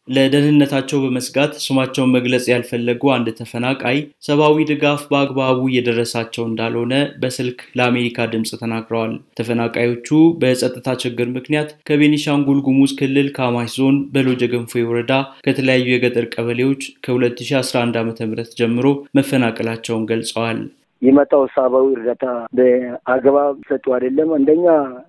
ለደህንነታቸው በመስጋት ስማቸውን መግለጽ ያልፈለጉ አንድ ተፈናቃይ ሰብአዊ ድጋፍ በአግባቡ እየደረሳቸው እንዳልሆነ በስልክ ለአሜሪካ ድምጽ ተናግረዋል። ተፈናቃዮቹ በጸጥታ ችግር ምክንያት ከቤኒሻንጉል ጉሙዝ ክልል ካማሽ ዞን በሎጀ ገንፎ ወረዳ ከተለያዩ የገጠር ቀበሌዎች ከ2011 ዓ.ም ጀምሮ መፈናቀላቸውን ገልጸዋል። የመጣው ሰብአዊ እርዳታ በአግባብ ሰጡ አይደለም። አንደኛ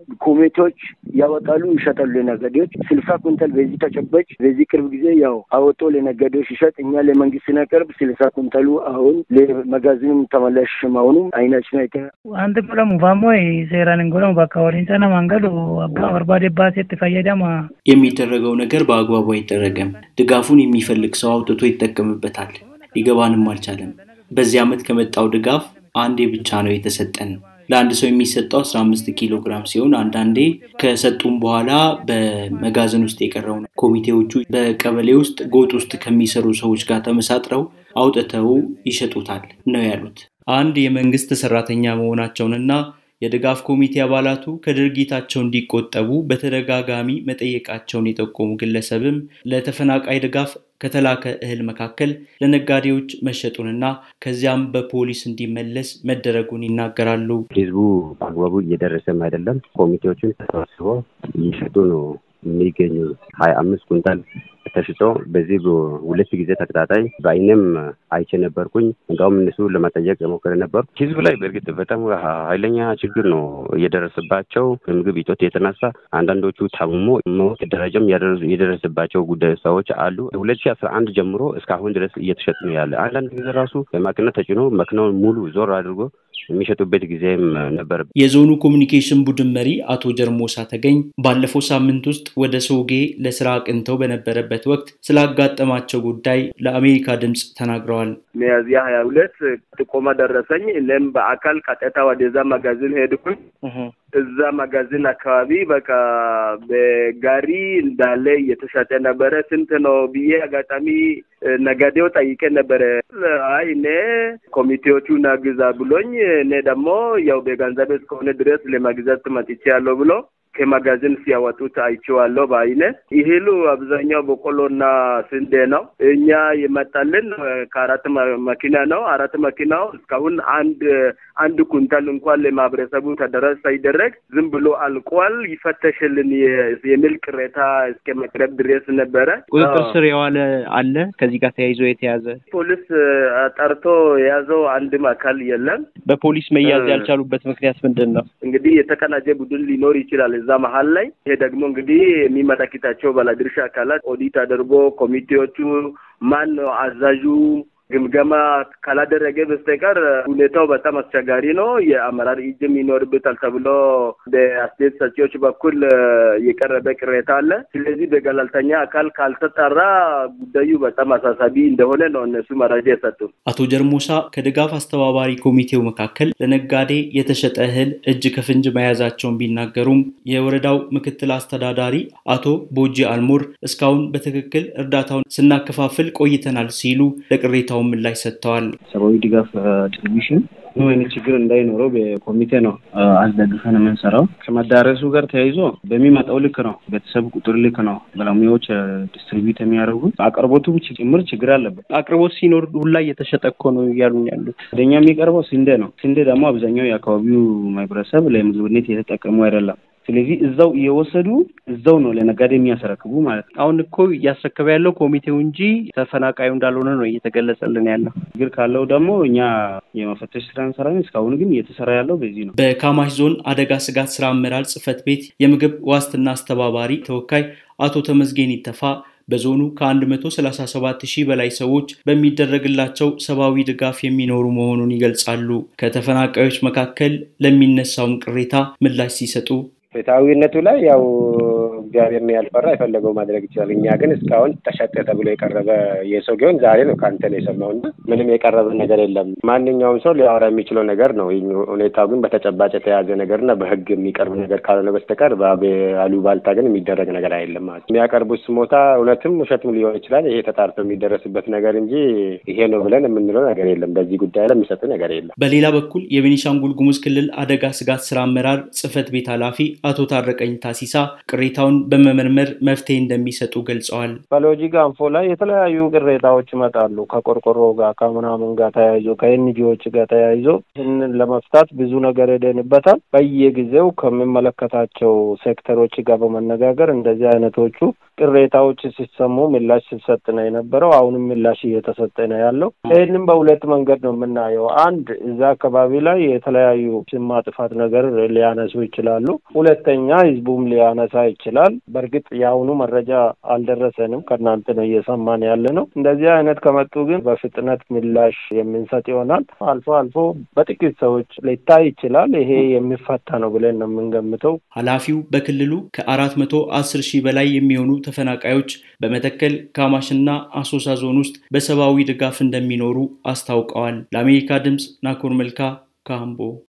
ኮሚቴዎች ያወጣሉ ይሸጣሉ ለነጋዴዎች 60 ኩንታል በዚህ ተጨባጭ በዚህ ቅርብ ጊዜ ያው አወጡ ለነጋዴዎች ይሸጥ እኛ ለመንግስት ነቀርብ 60 ኩንታሉ አሁን ለመጋዘኑም ተመላሽ ማውኑ አይናችን አይተ አንተ ብለም ባሞይ ሴራን እንጎለም ባካወሪንተና ማንገሉ አባ ወርባዴ ባሴት ፈየዳማ የሚደረገው ነገር በአግባቡ አይደረግም። ድጋፉን የሚፈልግ ሰው አውጥቶ ይተከምበታል። ሊገባንም አልቻለም። በዚህ አመት ከመጣው ድጋፍ አንዴ ብቻ ነው የተሰጠን። ለአንድ ሰው የሚሰጠው 15 ኪሎ ግራም ሲሆን አንዳንዴ ከሰጡም በኋላ በመጋዘን ውስጥ የቀረው ኮሚቴዎቹ በቀበሌ ውስጥ ጎጥ ውስጥ ከሚሰሩ ሰዎች ጋር ተመሳጥረው አውጥተው ይሸጡታል ነው ያሉት። አንድ የመንግስት ሰራተኛ መሆናቸውንና የድጋፍ ኮሚቴ አባላቱ ከድርጊታቸው እንዲቆጠቡ በተደጋጋሚ መጠየቃቸውን የጠቆሙ ግለሰብም ለተፈናቃይ ድጋፍ ከተላከ እህል መካከል ለነጋዴዎች መሸጡንና ከዚያም በፖሊስ እንዲመለስ መደረጉን ይናገራሉ። ህዝቡ አግባቡ እየደረሰም አይደለም። ኮሚቴዎችን ተሰብስበው እየሸጡ ነው የሚገኙ 25 ኩንታል ተሽጦ በዚህ ሁለት ጊዜ ተከታታይ በአይንም አይቼ ነበርኩኝ። እንደውም እነሱ ለማጠየቅ የሞከረ ነበር። ህዝቡ ላይ በእርግጥ በጣም ኃይለኛ ችግር ነው እየደረሰባቸው። ምግብ እጦት የተነሳ አንዳንዶቹ ታምሞ ሞት ደረጃም የደረሰባቸው ሰዎች አሉ። 2011 ጀምሮ እስካሁን ድረስ እየተሸጡ ነው ያለ። አንዳንድ ጊዜ ራሱ በማኪና ተጭኖ መኪናውን ሙሉ ዞር አድርጎ የሚሸጡበት ጊዜም ነበር። የዞኑ ኮሙኒኬሽን ቡድን መሪ አቶ ጀርሞሳ ተገኝ ባለፈው ሳምንት ውስጥ ወደ ሶጌ ለስራ አቅንተው በነበረበት ወቅት ስላጋጠማቸው ጉዳይ ለአሜሪካ ድምጽ ተናግረዋል። ሚያዝያ 22 ጥቆማ ደረሰኝ። እኔም በአካል ቀጥታ ወደዛ መጋዘን ሄድኩኝ። እዛ መጋዘን አካባቢ በቃ በጋሪ እንዳለ እየተሸጠ ነበረ። ስንት ነው ብዬ አጋጣሚ ነጋዴው ጠይቄ ነበረ። አይ እኔ ኮሚቴዎቹ ናግዛ ብሎኝ እኔ ደግሞ ያው በገንዘብ እስከሆነ ድረስ ለማግዛት መጥቻለሁ ብሎ ከመጋዘን ሲያወጡት አይቼዋለሁ ባይነ። ይሄሉ አብዛኛው በቆሎና ስንዴ ነው። እኛ የመጣልን ከአራት መኪና ነው። አራት መኪናው እስካሁን አንድ ኩንታል እንኳን ለማህበረሰቡ ተደረሰ ሳይደረግ ዝም ብሎ አልቋል። ይፈተሽልን የሚል ቅሬታ እስከ መቅረብ ድረስ ነበረ። ቁጥጥር ስር የዋለ አለ ከዚህ ጋር ተያይዞ የተያዘ ፖሊስ ጠርቶ የያዘው አንድም አካል የለም። በፖሊስ መያዝ ያልቻሉበት ምክንያት ምንድነው? እንግዲህ የተቀናጀ ቡድን ሊኖር ይችላል እዛ መሃል ላይ። ይሄ ደግሞ እንግዲህ የሚመለከታቸው ባለድርሻ አካላት ኦዲት አድርጎ ኮሚቴዎቹ ማን ነው አዛዡ ግምገማ ካላደረገ በስተቀር ሁኔታው በጣም አስቸጋሪ ነው። የአመራር እጅም ይኖርበታል ተብሎ በአስተያየት ሰጪዎች በኩል የቀረበ ቅሬታ አለ። ስለዚህ በገለልተኛ አካል ካልተጣራ ጉዳዩ በጣም አሳሳቢ እንደሆነ ነው እነሱ መረጃ የሰጡት። አቶ ጀርሞሳ ከድጋፍ አስተባባሪ ኮሚቴው መካከል ለነጋዴ የተሸጠ እህል እጅ ከፍንጅ መያዛቸውን ቢናገሩም የወረዳው ምክትል አስተዳዳሪ አቶ ቦጂ አልሞር እስካሁን በትክክል እርዳታውን ስናከፋፍል ቆይተናል ሲሉ ለቅሬታው ምላሽ ሰጥተዋል። ሰብአዊ ድጋፍ ዲስትሪቢዩሽን ነው አይነት ችግር እንዳይኖረው በኮሚቴ ነው አስደግፈን የምንሰራው። ከመዳረሱ ጋር ተያይዞ በሚመጣው ልክ ነው፣ ቤተሰብ ቁጥር ልክ ነው ባለሙያዎች ዲስትሪቢዩት የሚያደርጉት። አቅርቦቱም ጭምር ችግር አለበት። አቅርቦት ሲኖር ሁላ እየተሸጠ እኮ ነው ያሉኝ ያሉት። ወደኛ የሚቀርበው ስንዴ ነው። ስንዴ ደግሞ አብዛኛው የአካባቢው ማህበረሰብ ለምግብነት የተጠቀሙ አይደለም። ስለዚህ እዛው እየወሰዱ እዛው ነው ለነጋዴ የሚያስረክቡ ማለት ነው። አሁን እኮ ያስረከበ ያለው ኮሚቴው እንጂ ተፈናቃዩ እንዳልሆነ ነው እየተገለጸልን ያለው። ችግር ካለው ደግሞ እኛ የመፈተሽ ስራ እንሰራለን። እስካሁን ግን እየተሰራ ያለው በዚህ ነው። በካማሽ ዞን አደጋ ስጋት ስራ አመራር ጽህፈት ቤት የምግብ ዋስትና አስተባባሪ ተወካይ አቶ ተመስገን ይተፋ በዞኑ ከ137,000 በላይ ሰዎች በሚደረግላቸው ሰብአዊ ድጋፍ የሚኖሩ መሆኑን ይገልጻሉ። ከተፈናቃዮች መካከል ለሚነሳው ቅሬታ ምላሽ ሲሰጡ ፍትሃዊነቱ ላይ ያው እግዚአብሔር ነው ያልፈራ የፈለገው ማድረግ ይችላል። እኛ ግን እስካሁን ተሸጠ ተብሎ የቀረበ የሰው ጊዮን ዛሬ ነው ካንተ ነው የሰማውና ምንም የቀረበ ነገር የለም። ማንኛውም ሰው ሊያወራ የሚችለው ነገር ነው። ሁኔታው ግን በተጨባጭ የተያዘ ነገርና በህግ የሚቀርብ ነገር ካልሆነ በስተቀር በአሉባልታ ግን የሚደረግ ነገር አይደለም ማለት። የሚያቀርቡት ስሞታ እውነትም ውሸትም ሊሆን ይችላል። ይሄ ተጣርቶ የሚደረስበት ነገር እንጂ ይሄ ነው ብለን የምንለው ነገር የለም። በዚህ ጉዳይ ላይ የሚሰጥ ነገር የለም። በሌላ በኩል የቤኒሻንጉል ጉሙዝ ክልል አደጋ ስጋት ስራ አመራር ጽህፈት ቤት ኃላፊ አቶ ታረቀኝ ታሲሳ ቅሬታውን በመመርመር መፍትሄ እንደሚሰጡ ገልጸዋል። በሎጂ ጋንፎ ላይ የተለያዩ ቅሬታዎች ይመጣሉ ከቆርቆሮ ጋር ከምናምን ጋር ተያይዞ ከኤንጂኦዎች ጋር ተያይዞ ይህንን ለመፍታት ብዙ ነገር ሄደንበታል። በየጊዜው ከሚመለከታቸው ሴክተሮች ጋር በመነጋገር እንደዚህ አይነቶቹ ቅሬታዎች ሲሰሙ ምላሽ ሲሰጥ ነው የነበረው። አሁንም ምላሽ እየተሰጠ ነው ያለው። ይህንን በሁለት መንገድ ነው የምናየው። አንድ እዛ አካባቢ ላይ የተለያዩ ስም ማጥፋት ነገር ሊያነሱ ይችላሉ። ሁለተኛ ህዝቡም ሊያነሳ ይችላል። በእርግጥ የአሁኑ መረጃ አልደረሰንም፣ ከእናንተ ነው እየሰማን ያለ ነው። እንደዚህ አይነት ከመጡ ግን በፍጥነት ምላሽ የምንሰጥ ይሆናል። አልፎ አልፎ በጥቂት ሰዎች ሊታይ ይችላል። ይሄ የሚፈታ ነው ብለን ነው የምንገምተው። ኃላፊው በክልሉ ከ410,000 በላይ የሚሆኑ ተፈናቃዮች በመተከል ካማሽና አሶሳ ዞን ውስጥ በሰብአዊ ድጋፍ እንደሚኖሩ አስታውቀዋል። ለአሜሪካ ድምጽ ናኮር መልካ ካምቦ